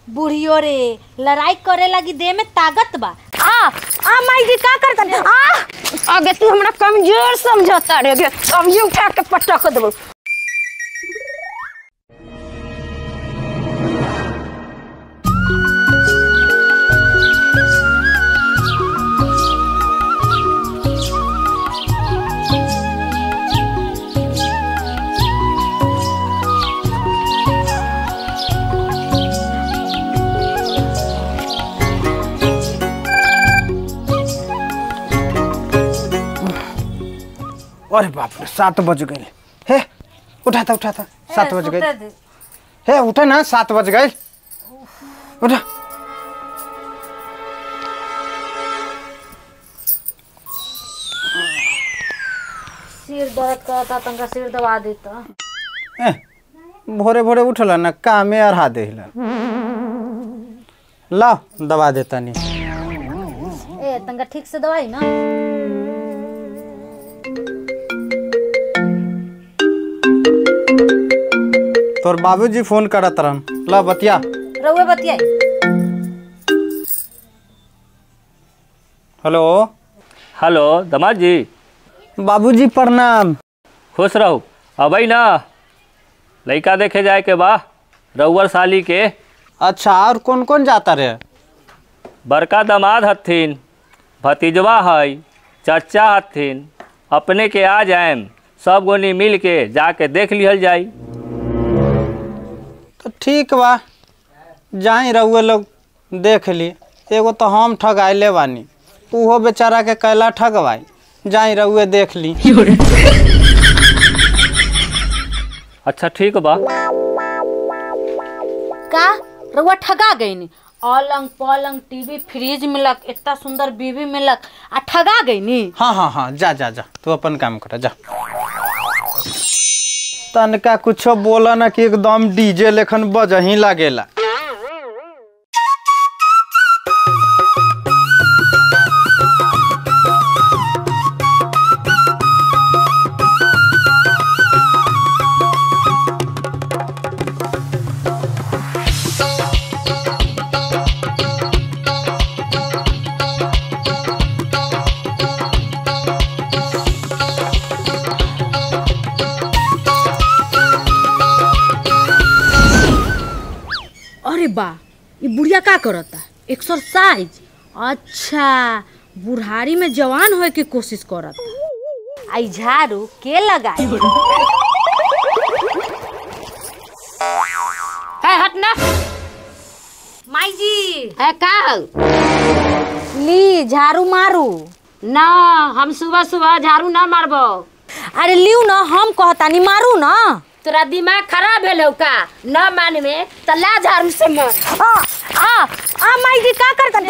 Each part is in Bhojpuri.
बुढ़ियो रे लड़ाई करे लगी दे में ताकत बा। आ माई जी का करतन आगे तू हमरा कमजोर समझता रे गे, अब ये उठा के पटक देबो। अरे बाप रे 7 बज गए। हे उठा था 7 बज गए। हे उठा ना 7 बज गए। उठा सिर दर्द करता तंका सिर दबा देता। भोरे भोरे उठला ना कामे अरहा देला। ला दबा देता नहीं। ए तंका ठीक से दवाई ना। तोर बाबूजी फोन करत रहन। ला बतिया। रउए बतियाई। हेलो हेलो दामाद जी। बाबूजी प्रणाम। खुश रहो। अबई ना लड़का देखे जाए के बा रउअर साली के। अच्छा और कौन कौन जाता रे? बड़का दामाद हथिन, भतीजवा है, चाचा हथिन, अपने के आ जाएम, सब गोनी मिल के जाके देख लिहल जाई। तो ठीक बा जाई रउए लोग देख ली। एगो तो हम ठगाइले बानी, उहो बेचारा के कैला ठगवाई। जाई रउए देख ली। अच्छा ठीक बा। का रउआ ठगा गईनी? अलंग पलंग टीवी फ्रिज मिलक, इतना सुंदर बीवी मिलक आ ठगा गईनी? हाँ जा जा जा तू अपन काम कर जा। तनका कुछो बोला ना कि एकदम डीजे लेखन बजही लागेला। अरे बा ये बुढ़िया का करता? एक्सरसाइज। अच्छा बुढ़ारी में जवान होए के कोशिश करता। आई झाड़ू के लगाए? है हट ना माई जी है का ली झाड़ू मारू ना। हम सुबह सुबह झाड़ू ना मारबो। अरे लियो ना, हम कहतानी मारू ना। तोरा दिमाग खराब है का? न मानवे तो ला झाड़ू से मार। माई जी का करतन?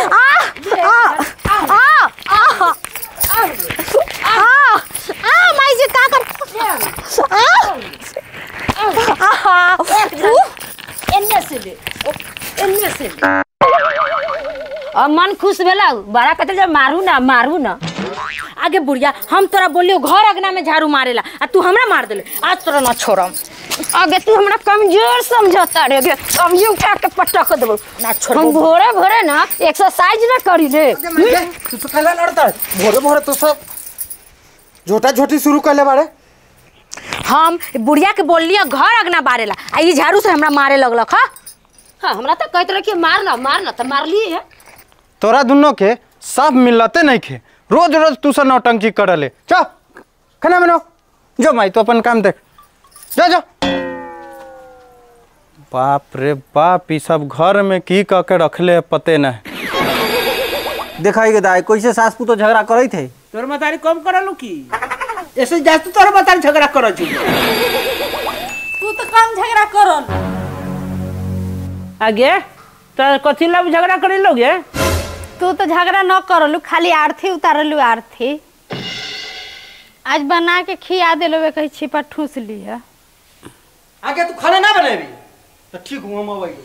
माई जी का कर? एन्ने से ले, एन्ने से ले। और मन खुश भेला बड़ा कहते जब मारू ना। आगे बुढ़िया हम तोरा बोलियो घर अगना में झाड़ू मारेला आ तू हमरा मार देले। आज तोरा ना छोड़म। आगे तू हमरा कमजोर समझता रे गे, अब ये उठा के पटक देबो ना छोड़। हम भोरे भोरे ना एक्सरसाइज ना करी रे। तू तो कैला लड़ता भोरे भोरे तो सब झोटा झोटी शुरू कर ले बारे। हम बुढ़िया के बोलियो घर अगना बारेला आ ई झाड़ू से हमरा मारे लगलक। हां हमरा तो कहत रहे कि मारना तो मार लिए है। तोरा दोनों के सब मिलते नहीं खे। रोज रोज तू सब नौटंकी करले। चल खाना बनाओ। जो माई तो अपन काम देख। जा जा। बाप रे बाप ई सब घर में की कह के रखले पते नहीं। देखाई के दाई कैसे सास पुतो झगड़ा करई थे। तोर मतारी कम करलू की ऐसे जास्त तोर मतारी झगड़ा कर छु। तू तो कम झगड़ा करल। आगे तो कथि ला झगड़ा करे लोगे? तू तो झगड़ा न करलू, खाली आरती उतारलू। आरती आज बना के खिया देलो कहीं छिपा ठूस ली है। आगे तू खाना ना बनेबी तो ठीक हूं हम आवे।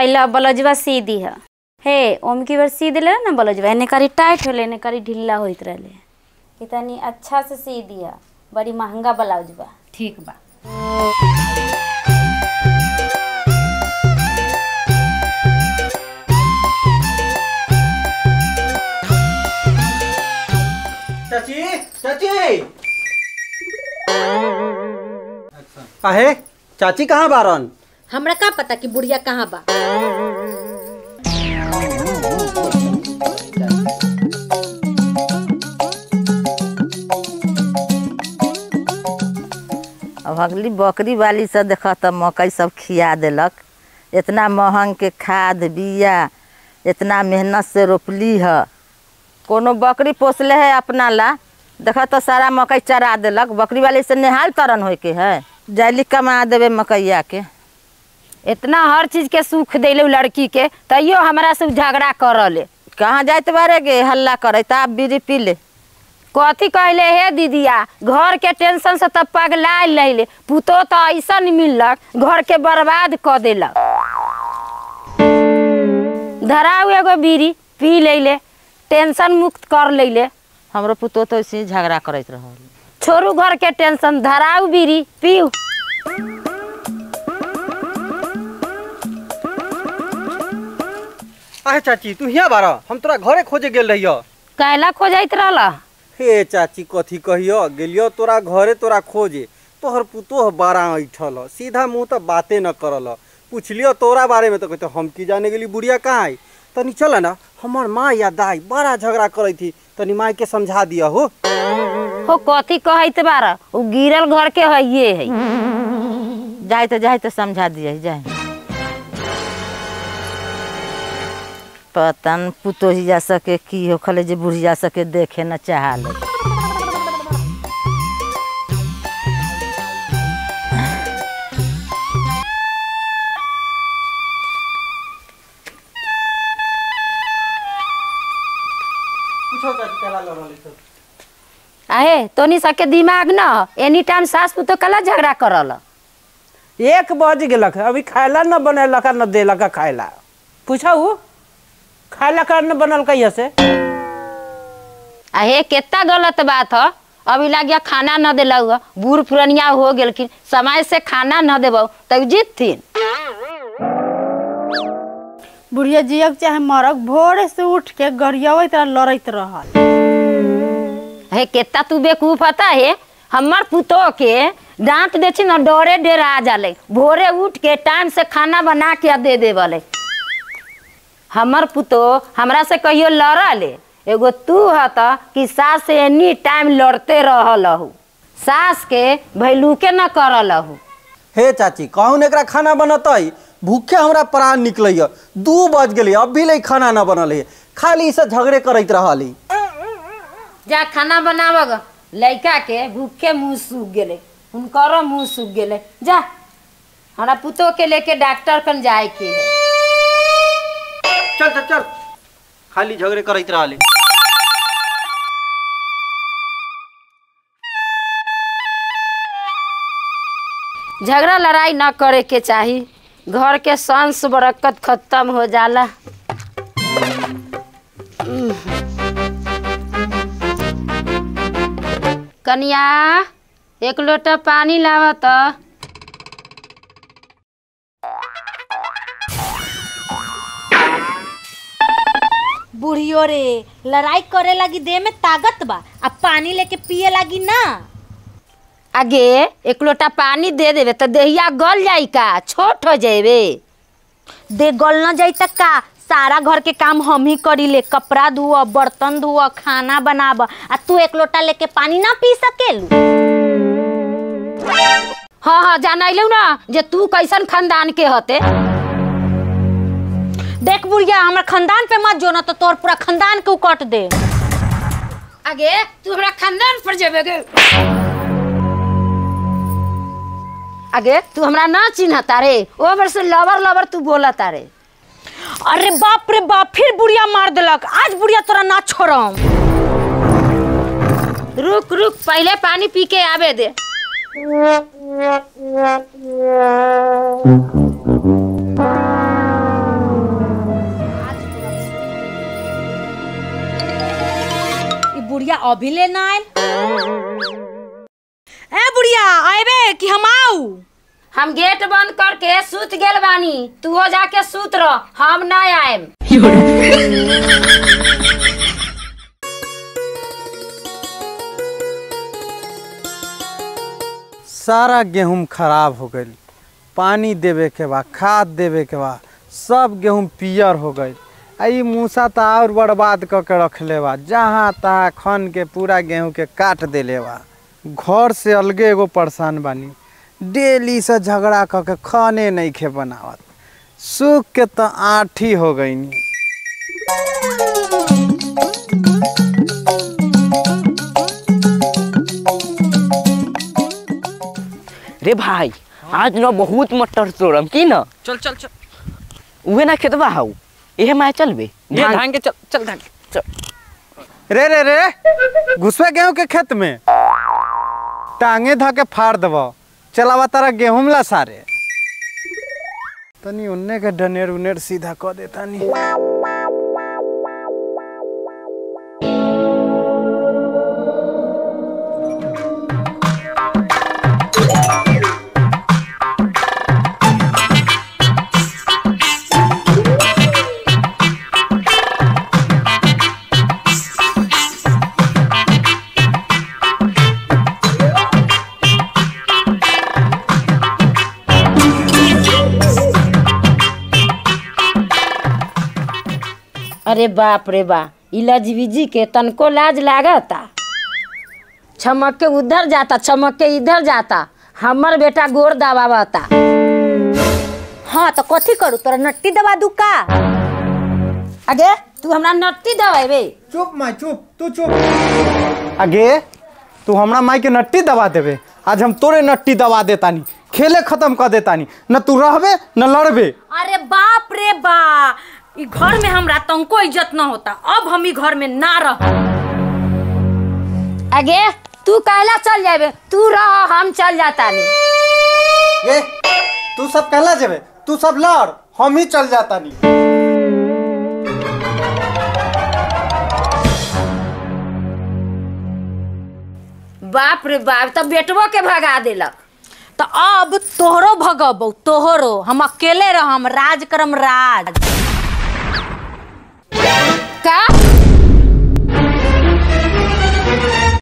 आइला ब्लाउजवा सी दी है। हे ओम की बार सी दिले ना ब्लाउजवा, एने कारी टाइट होले एने कारी ढीला होइत रहले। कितनी अच्छा से सी दिया, बड़ी महंगा ब्लाउजवा। ठीक बा। चाची चाची काहे चाची कहाँ बारन? हमरा का पता कि बुढ़िया कहाँ बा। अब अगली बकरी वाली से देख तो मकई सब खिया देलक। इतना महंग के खाद बिया इतना मेहनत से रोपली है। कोनो बकरी पोसले है अपना ला, देखा तो सारा मकई चरा देलक। बकरी वाली से निहाल तरन होए के है, जैली कमा देवे मकैया के। इतना हर चीज के सुख दिले लड़की के, तैयो हमरा से झगड़ा करले। कहाँ जाते बारे गे हल्ला करे तो आप बीड़ी पी ले। कथी कहले हे दीदिया, घर के टेंशन से तब पगला ले पुतो तो ऐसा मिलक घर के बर्बाद कर देलक। धराऊ एगो बीड़ी पी ले, टेंशन मुक्त कर ले। हमरो पुतो तो ऐसे झगड़ा करत रहल। छोड़ू घर के टेंशन, धराऊ बीड़ी पीऊ। आहे चाची तू हिया बारा, हम तोरा घरे खोजे गेल रहियो। काहेला खोजत रहला? हे चाची कथी कहियो, गेलियो तोरा घरे तोरा खोजे। तोहर पुतोह बारा ऐठल, सीधा मुंह तो बातें न करल। पूछलियो तोरा बारे में तो कहते हम की जाने गेली बुढ़िया कहाँ है। तनी चल ना, हमार माँ या दाई बड़ा झगड़ा करे थी, तनी माँ के समझा दिया हो। कथी कहत बारा, उ गिरल घर के हइये है। जाए तो समझा दिए जाए। पतन पुतोही जा सके की हो खले जे बुढ़ी जा सके देखे न चाह ले। आहे तोनी सके दिमाग न, एनी टाइम सास पुतो कला झगड़ा करल। 1 बज गेलक, अभी खायला न बनेलक न देलक खायला। पूछू खायला का न बनल कहिया से? आहे कितना गलत बात है। अभी लागिया खाना न दिलाऊ, बूढ़ पुरनिया हो गेलखिन, समय से खाना न देबो तब जीतथिन। बुढ़िया जियक चाहे मरक, भोरे से उठ के गरियावत लड़त रहल। हे कितना तू बेवकूफ हता है। हमर पुतो के डांट दे छी न डरे डेरा जाले। भोरे उठ के टाइम से खाना बना के दे देवले। हमर पुतो हमरा से कहियो लड़ले। एगो तू हता कि सास से एनी टाइम लड़ते रहलहु, सास के भैलू के न करलहु। हे चाची कहूँ एकरा खाना बनतई, भूखे हमरा प्राण निकलैया। 2 बज गेलै अभी ले खाना न बनल है, खाली से झगड़े करत रहली। जा खाना बनावग, लड़का के भूखे मुंह सूख गेले, उनकरो मुंह सूख गेले। जा हमरा पुतो के लेके डॉक्टर कन जाए के है। चल चल चल, खाली झगड़े करत रहली। झगड़ा लड़ाई न करे के चाही, घर के सांस बरकत खत्म हो जाला। कन्या 1 लोटा पानी लावा तो। बुढ़ियो रे लड़ाई करे लगी देह में ताकत बा, अब पानी लेके पिए लगी ना। आगे 1 लोटा पानी दे देवे तो देहिया गल जाई का, छोट हो जाएवे। दे गल न जाई तक का, सारा घर के काम हम ही करी ले। कपड़ा धुआ, बर्तन धुआ, खाना बनाब, आ तू 1 लोटा लेके पानी ना पी सकेलू? हाँ हाँ जानैलू ना जे तू कैसन खानदान के हते। देख बुढ़िया, हमारे खानदान पे मत जो, ना तो तोर पूरा खानदान के उकट दे। आगे तू हमरा खानदान पर जेबेगे। आगे तू हमरा ना चिन्ह तारे, ओ बार से लवर लवर तू बोला तारे। अरे बाप रे बाप, फिर बुढ़िया मार देलक। आज बुढ़िया तोरा ना छोड़म। रुक रुक, पहले पानी पी के आवे दे। अभी लेना आए। ए बुढ़िया आएबे कि हम आऊ? हम गेट बंद करके सूत गेल बानी, तू हो जाके सूत रह, हम ना आएम। सारा गेहूं खराब हो गई, पानी देवे के बाद खाद देवे के बाद सब गेहूं पियर हो गई। आई मूसा तो और बर्बाद क के रखले बा, जहाँ तहाँ खन के पूरा गेहूं के काट देले बा। घर से अलगे एगो परेशान बानी, डेली से झगड़ा क के खाने नहीं खे बनावत, सूख के तो आठी हो गई। रे भाई आज न बहुत मटर तोड़म की न। चल चल चल उहे ना खेतवा हाउ एहे माय चलबे धान के चल धान चल। रे रे रे घुसवे गेहूं के खेत में टांगे धा के फाड़ देव, चलावा तारा गेहूं ला सारे तनी उन्ने के डनेर उनेर सीधा क देता नी। अरे बाप रे बा, इलाजबीजी के तनको लाज लागता। चमक के उधर जाता, चमक के इधर जाता, हमर बेटा गोर दबावता। हाँ तो कथी करू, तोरा नट्टी दबा दू का? अगे तू हमरा नट्टी दबाबे? चुप माई चुप, तू चुप। अगे तू हमरा माई के नट्टी दबा देबे, आज हम तोरे नट्टी दबा देतानी, खेले खत्म कर देतानी, न तू रहबे न लड़बे। अरे बाप रे बा, ई घर में हमरा तंको इज्जत न होता, अब हम ई घर में ना रह। अगे तू कहला चल जाबे, तू रह हम चल जाता नहीं। ये तू सब कहला जेबे, तू सब लड़, हम ही चल जाता नहीं। बाप रे बाप, तब बेटवो के भगा देलक। तो अब तोहरो भगबो, तोहरो, हम अकेले रहम, राज करम राज। का